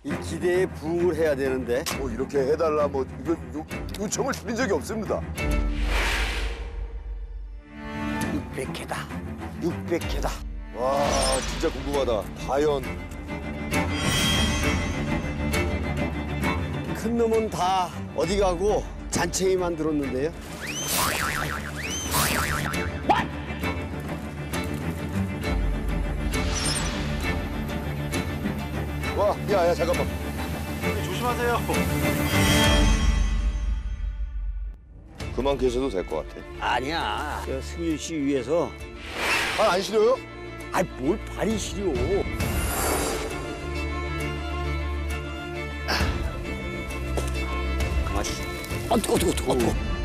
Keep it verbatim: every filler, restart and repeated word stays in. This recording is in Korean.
이 기대에 부응을 해야 되는데. 뭐 이렇게 해달라 뭐 이거 요, 요청을 드린 적이 없습니다. 육백 개다. 육백 개다. 와 진짜 궁금하다. 과연 큰 놈은 다 어디 가고 잔챙이 만들었는데요. 와 야야 잠깐만. 조심하세요. 그만 계셔도 될 것 같아. 아니야. 저 승윤 씨 위해서. 아 안 싫어요? 아이, 뭘 발이 시려. 가만히. 아, 뜨거, 뜨거, 뜨거, 뜨거.